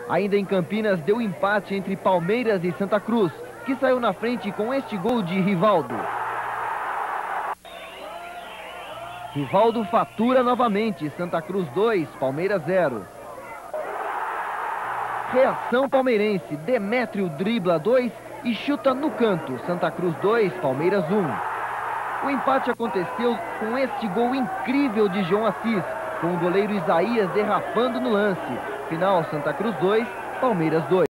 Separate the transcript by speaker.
Speaker 1: Ainda em Campinas, deu empate entre Palmeiras e Santa Cruz, que saiu na frente com este gol de Rivaldo. Rivaldo fatura novamente, Santa Cruz 2, Palmeiras 0. Reação palmeirense, Demétrio dribla 2 e chuta no canto, Santa Cruz 2, Palmeiras 1. O empate aconteceu com este gol incrível de João Assis, com o goleiro Isaías derrapando no lance. Final, Santa Cruz 2, Palmeiras 2.